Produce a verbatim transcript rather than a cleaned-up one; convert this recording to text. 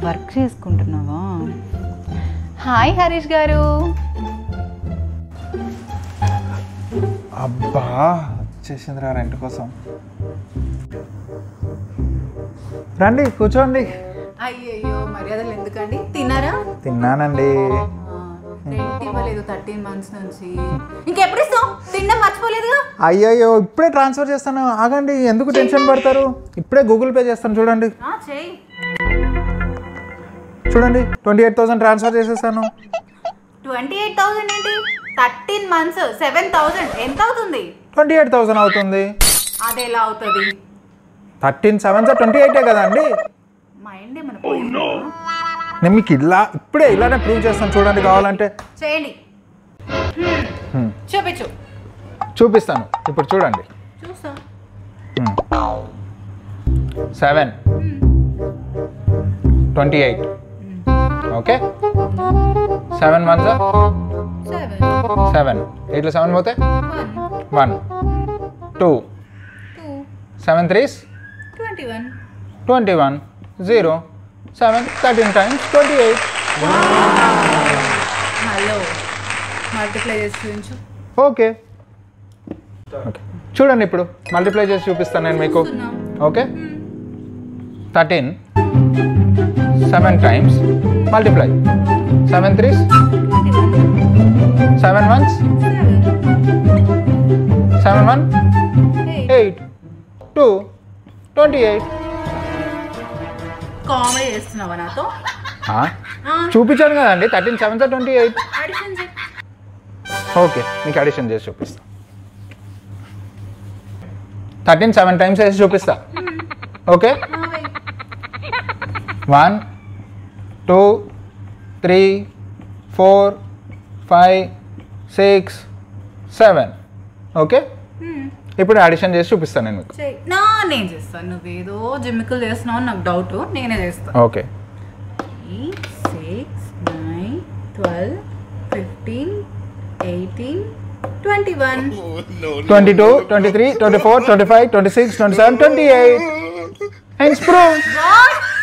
Work చేసుకుంటున్నావా? Hi Harish గారు. అబ్బా వచ్చేసిందిరా rent కోసం. రండి కూర్చోండి. అయ్యయ్యో మర్యాదలు ఎందుకండి? తిన్నారా? తిన్నానండి. రెంట్ ఇవ్వలేదు థర్టీన్ మంత్స్ నుంచి. ఇంకెప్పుడు ఇస్తావు? తినడం మర్చిపోలేదుగా. అయ్యయ్యో ఇప్పుడే ట్రాన్స్ఫర్ చేస్తాను, ఆగండి. ఎందుకు టెన్షన్ పడతారు? ఇప్పుడే గూగుల్ పే చేస్తాను చూడండి. చూడండి ట్వంటీ ఎయిట్ థౌసండ్ ట్రాన్స్ఫర్ చేసేసాను. ట్వంటీ ఎయిట్ థౌసండ్ ఏంటి? థర్టీన్ మంత్స్ సెవెన్ థౌసండ్ ఎంత అవుతుంది? ట్వంటీ ఎయిట్ థౌసండ్ అవుతుంది. అది ఎలా అవుతుంది? థర్టీన్ సెవెన్ సార్ ట్వంటీ ఎయిటే కదా అండి. మైండ్ ఏమన్నా నేను మీకు ఇలా ఇప్పుడే ఇలానే ప్రూవ్ చేస్తాను చూడండి, కావాలంటే చేయండి. చూపించు. చూపిస్తాను ఇప్పుడు చూడండి. చూస్తా. Seven twenty eight okay. Seven one sir seven, ఎయిట్లో సెవెన్ పోతే one, two, seven threes twenty one, twenty one, zero, seven, thirteen times twenty eight. Hello multiply చేసి చూపించు. ఓకే ఓకే చూడండి ఇప్పుడు మల్టిప్లై చేసి చూపిస్తాను నేను మీకు. Okay thirteen seven times multiply. Seven threes seven ones seven one eight, two, twenty eight. Comedy చేస్తున్నావా నాతో? చూపించాను కదండి thirteen seven sir twenty eight. Addition చేయి. ఓకే మీకు అడిషన్ చేసి చూపిస్తా. థర్టీన్ సెవెన్ టైమ్స్ వేసి చూపిస్తా. Okay one, two, three, four, five, six, seven. Okay ఇప్పుడు అడిషన్ చేసి చూపిస్తాను నేను మీకు. నా నేను చేస్తాను, నువ్వేదో జిమ్మికల్ చేస్తున్నావు నాకు డౌట్, నేనే చేస్తాను. Okay six nine twelve fifteen eighteen twenty one twenty two, twenty three, twenty four, twenty five, twenty six, twenty seven, twenty eight. Thanks, bro. What?